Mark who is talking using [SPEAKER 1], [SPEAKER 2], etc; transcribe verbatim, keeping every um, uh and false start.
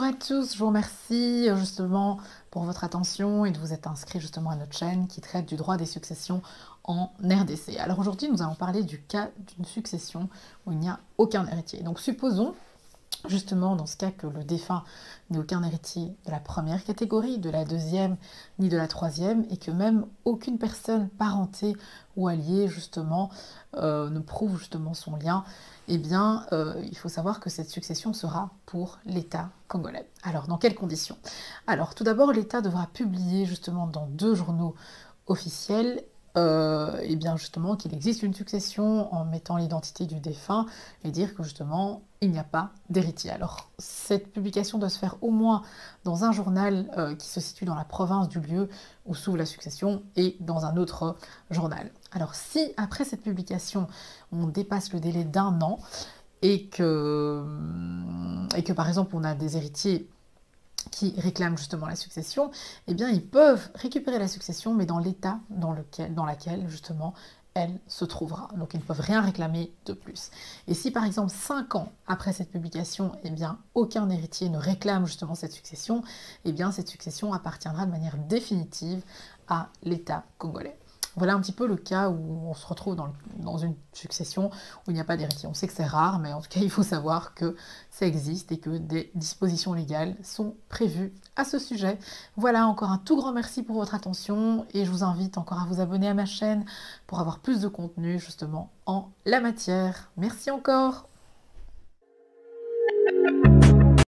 [SPEAKER 1] à tous, je vous remercie euh, justement pour votre attention et de vous être inscrit justement à notre chaîne qui traite du droit des successions en R D C. Alors aujourd'hui, nous allons parler du cas d'une succession où il n'y a aucun héritier. Donc supposons justement dans ce cas que le défunt n'ait aucun héritier de la première catégorie, de la deuxième ni de la troisième, et que même aucune personne parentée ou alliée justement euh, ne prouve justement son lien, eh bien euh, il faut savoir que cette succession sera pour l'État congolais. Alors dans quelles conditions? Alors tout d'abord, l'État devra publier justement dans deux journaux officiels euh, et bien justement qu'il existe une succession en mettant l'identité du défunt et dire que justement il n'y a pas d'héritier. Alors cette publication doit se faire au moins dans un journal euh, qui se situe dans la province du lieu où s'ouvre la succession et dans un autre journal. Alors si après cette publication on dépasse le délai d'un an et que, et que par exemple on a des héritiers qui réclament justement la succession, eh bien ils peuvent récupérer la succession, mais dans l'état dans lequel, dans laquelle justement elle se trouvera. Donc ils ne peuvent rien réclamer de plus. Et si par exemple cinq ans après cette publication, eh bien aucun héritier ne réclame justement cette succession, eh bien cette succession appartiendra de manière définitive à l'État congolais. Voilà un petit peu le cas où on se retrouve dans, le, dans une succession où il n'y a pas d'héritier. On sait que c'est rare, mais en tout cas, il faut savoir que ça existe et que des dispositions légales sont prévues à ce sujet. Voilà, encore un tout grand merci pour votre attention et je vous invite encore à vous abonner à ma chaîne pour avoir plus de contenu justement en la matière. Merci encore.